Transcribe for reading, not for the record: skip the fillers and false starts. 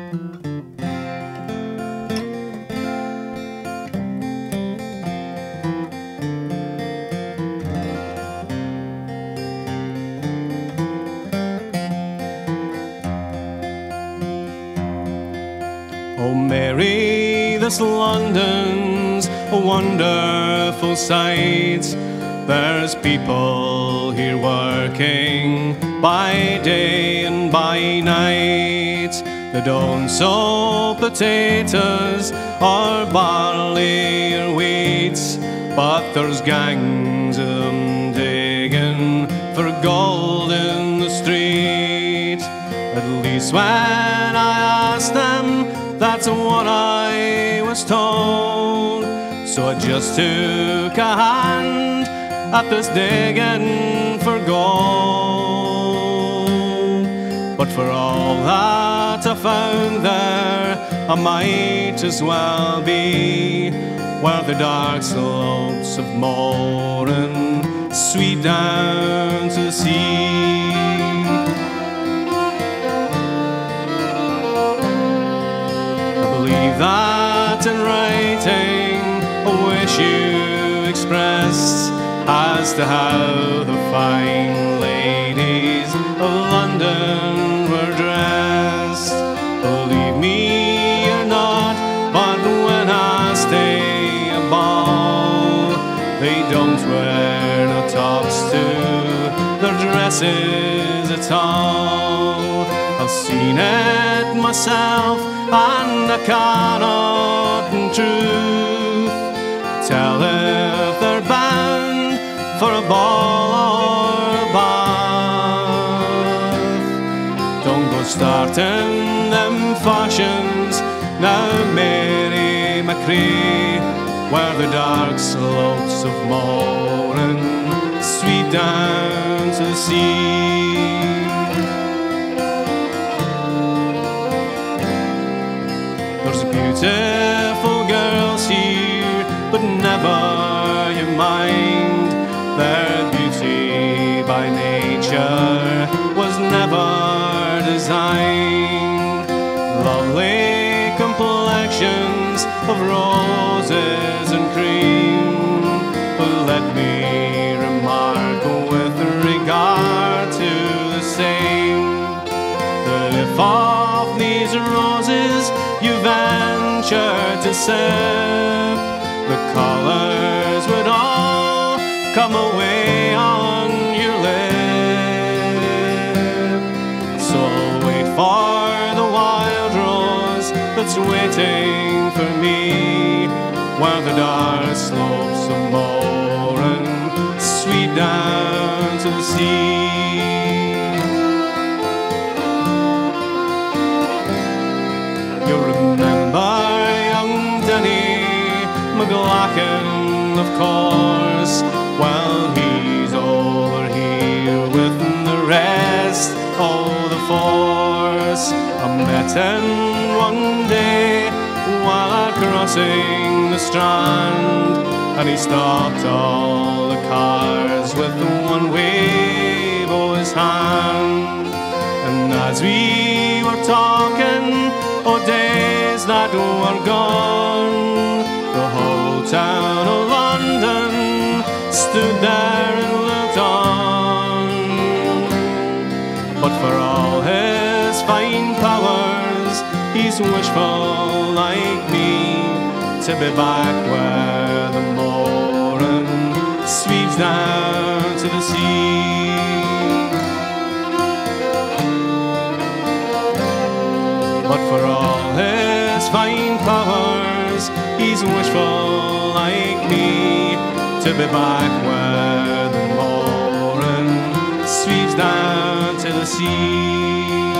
Oh Mary, this London's a wonderful sight. There's people here working by day and by night. They don't sow potatoes or barley or wheat, but there's gangs of them digging for gold in the street. At least when I asked them, that's what I was told. So I just took a hand at this digging for gold. But for all that I found there, I might as well be where the dark slopes of Mourne sweep down to the sea. That in writing a wish you expressed as to how the fine ladies of London were dressed. Believe me or not, but when I stay a ball, they don't wear no tops to their dresses at all. I've seen it myself, and I cannot in truth tell if they're bound for a ball or a bath. Don't go starting them fashions now, Mary Macrae, where the dark slopes of Mourne sweep down to the sea. There's beautiful girls here, but never you mind. Their beauty by nature was never designed. Lovely complexions of roses and cream, but let me remark with regard to the same, that if of these roses you venture to sip, the colours would all come away on your lip. So I'll wait for the wild rose that's waiting for me, where the dark slopes of Mourne sweep down to the sea. McLaughlin, of course, well, he's over here with the rest of the force. I met him one day while crossing the Strand, and he stopped all the cars with one wave of his hand. And as we were talking, oh, days that were gone, the whole town of London stood there and looked on. But for all his fine powers, he's wishful like me to be back where the Mourne sweeps down to the sea. But for all his fine powers, he's wishful like me to be back where the Mourne sweeps down to the sea.